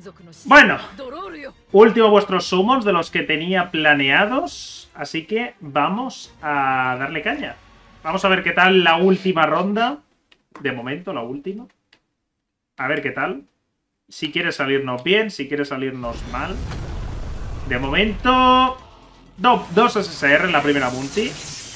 Bueno, último vuestros summons de los que tenía planeados. Así que vamos a darle caña. Vamos a ver qué tal la última ronda. De momento, la última. A ver qué tal. Si quiere salirnos bien, si quiere salirnos mal. De momento... dos SSR en la primera multi.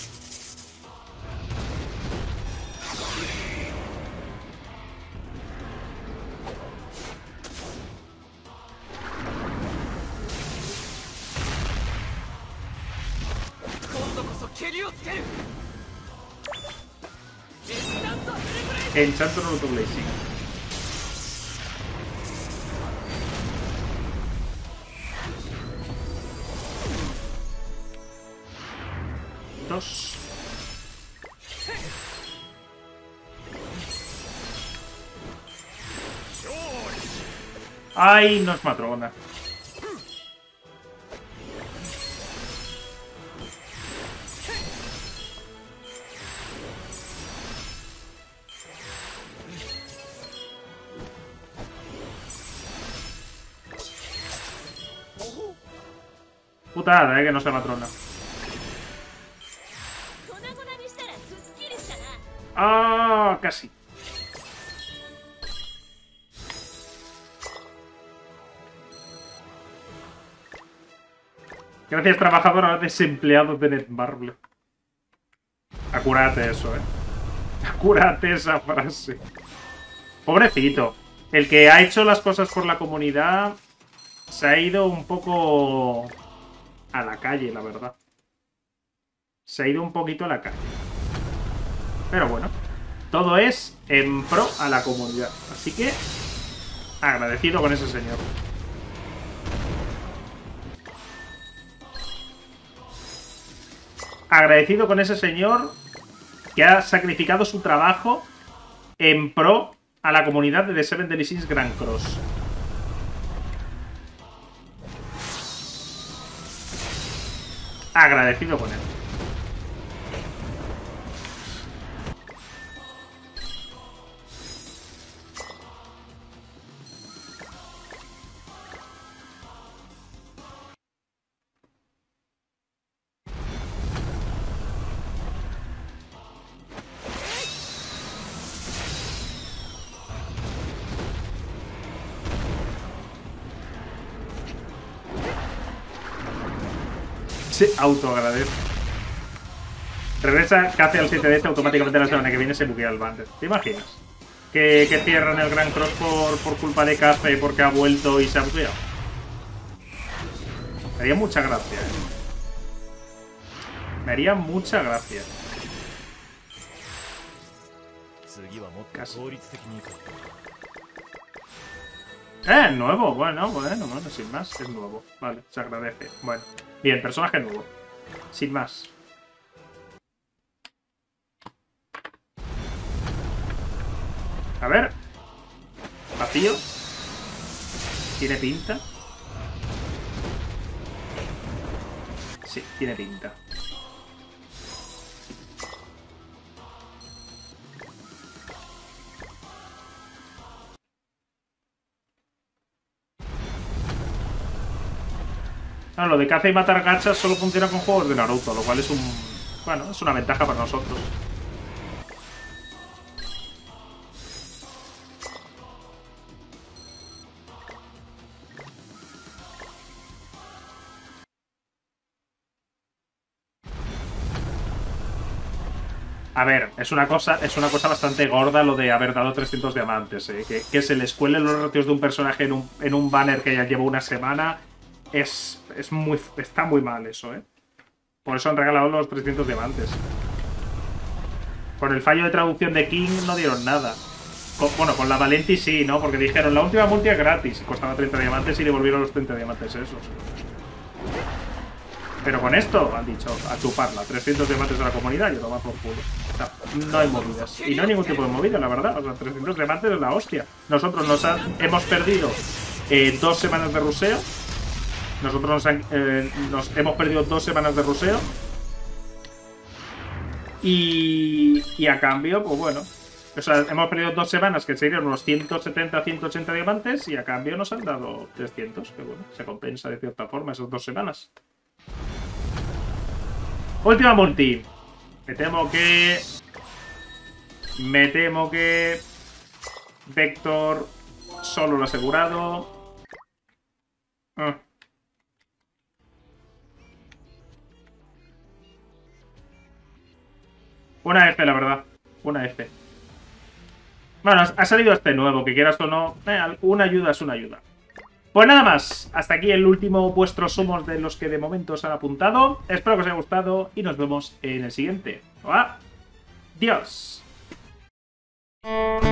Enchanto no Autoblazing. Dos. Ay, no es matrona. Putada, que no sea matrona. Ah, casi. Gracias, trabajadora desempleado de Netmarble. Acurate eso, Acurate esa frase. Pobrecito. El que ha hecho las cosas por la comunidad se ha ido un poco a la calle, la verdad. Se ha ido un poquito a la calle. Pero bueno, todo es en pro a la comunidad. Así que agradecido con ese señor. Agradecido con ese señor que ha sacrificado su trabajo en pro a la comunidad de The Seven Deadly Sins Grand Cross. Agradecido con él. Se autoagradece. Regresa Cathy al 7DS automáticamente la semana que viene se buguea el banner. ¿Te imaginas? Que cierran el Grand Cross por culpa de Cathy porque ha vuelto y se ha bugueado. Me haría mucha gracia, Me haría mucha gracia. Casi. Nuevo. Bueno, sin más. Es nuevo. Vale, se agradece. Bueno. Bien, personaje nuevo. Sin más. A ver. Vacío. ¿Tiene pinta? Sí, tiene pinta. No, lo de caza y matar gachas solo funciona con juegos de Naruto, lo cual es un... Bueno, es una ventaja para nosotros. A ver, es una cosa bastante gorda lo de haber dado 300 diamantes, que se les cuelen los ratios de un personaje en un banner que ya lleva una semana. Está muy mal eso, Por eso han regalado los 300 diamantes. Por el fallo de traducción de King no dieron nada. Con la Valenti sí, ¿no? Porque dijeron, la última multi es gratis. Costaba 30 diamantes y devolvieron los 30 diamantes esos. Pero con esto han dicho, a chuparla. 300 diamantes de la comunidad y a tomar por culo. O sea, no hay movidas. Y no hay ningún tipo de movida, la verdad. O sea, 300 diamantes es la hostia. Nosotros hemos perdido 2 semanas de ruseo. Nosotros nos hemos perdido 2 semanas de ruseo. Y a cambio, pues bueno, O sea, hemos perdido 2 semanas, que serían unos 170, 180 diamantes, y a cambio nos han dado 300, que bueno, se compensa de cierta forma esas 2 semanas. Última multi. Me temo que... Vector solo lo asegurado. Una F, la verdad. Una F. Bueno, ha salido este nuevo, que quieras o no. Una ayuda es una ayuda. Pues nada más. Hasta aquí el último vuestros somos de los que de momento os han apuntado. Espero que os haya gustado y nos vemos en el siguiente. ¡Adiós!